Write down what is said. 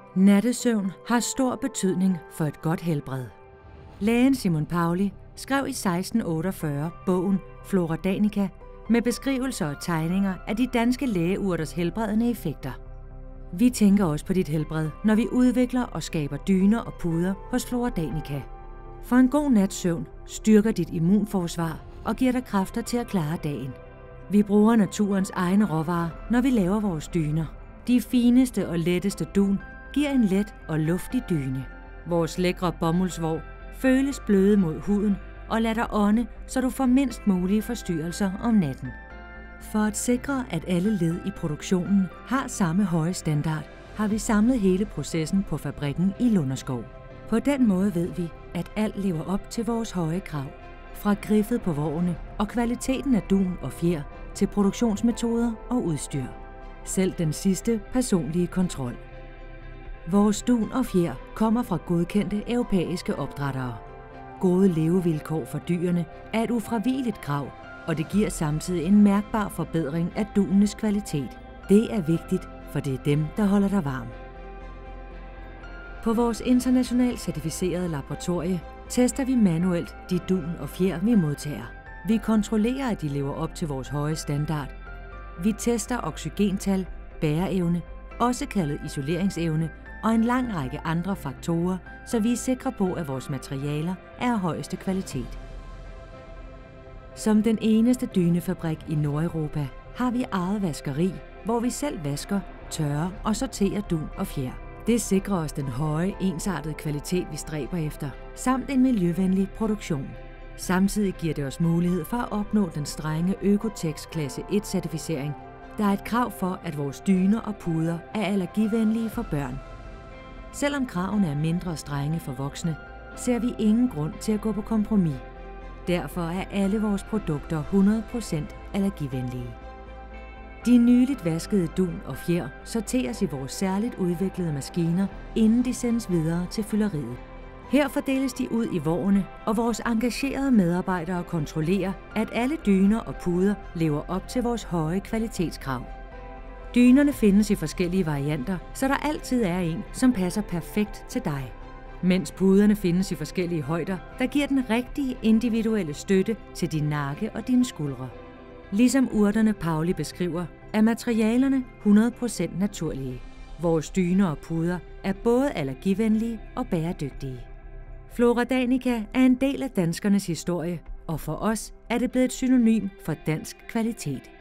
Nattesøvn har stor betydning for et godt helbred. Lægen Simon Pauli skrev i 1648 bogen Flora Danica med beskrivelser og tegninger af de danske lægeurters helbredende effekter. Vi tænker også på dit helbred, når vi udvikler og skaber dyner og puder hos Flora Danica. For en god nats søvn styrker dit immunforsvar og giver dig kræfter til at klare dagen. Vi bruger naturens egne råvarer, når vi laver vores dyner. De fineste og letteste dun giver en let og luftig dyne. Vores lækre bomuldsvov føles bløde mod huden og lader dig ånde, så du får mindst mulige forstyrrelser om natten. For at sikre, at alle led i produktionen har samme høje standard, har vi samlet hele processen på fabrikken i Lunderskov. På den måde ved vi, at alt lever op til vores høje krav. Fra griffet på vogne og kvaliteten af dun og fjer til produktionsmetoder og udstyr. Selv den sidste personlige kontrol. Vores dun og fjer kommer fra godkendte europæiske opdrættere. Gode levevilkår for dyrene er et ufravigeligt krav, og det giver samtidig en mærkbar forbedring af dunenes kvalitet. Det er vigtigt, for det er dem, der holder dig varm. På vores internationalt certificerede laboratorie tester vi manuelt de dun og fjer, vi modtager. Vi kontrollerer, at de lever op til vores høje standard. Vi tester oxygental, bæreevne, også kaldet isoleringsevne, og en lang række andre faktorer, så vi er sikre på, at vores materialer er af højeste kvalitet. Som den eneste dynefabrik i Nordeuropa har vi eget vaskeri, hvor vi selv vasker, tørrer og sorterer dun og fjer. Det sikrer os den høje, ensartede kvalitet, vi stræber efter, samt en miljøvenlig produktion. Samtidig giver det os mulighed for at opnå den strenge Økotex klasse 1-certificering. Der er et krav for, at vores dyner og puder er allergivenlige for børn. Selvom kravene er mindre strenge for voksne, ser vi ingen grund til at gå på kompromis. Derfor er alle vores produkter 100% allergivenlige. De nyligt vaskede dun og fjer sorteres i vores særligt udviklede maskiner, inden de sendes videre til fylderiet. Her fordeles de ud i vogne, og vores engagerede medarbejdere kontrollerer, at alle dyner og puder lever op til vores høje kvalitetskrav. Dynerne findes i forskellige varianter, så der altid er en, som passer perfekt til dig. Mens puderne findes i forskellige højder, der giver den rigtige individuelle støtte til din nakke og dine skuldre. Ligesom urterne Pauli beskriver, er materialerne 100% naturlige. Vores dyner og puder er både allergivenlige og bæredygtige. Flora Danica er en del af danskernes historie, og for os er det blevet et synonym for dansk kvalitet.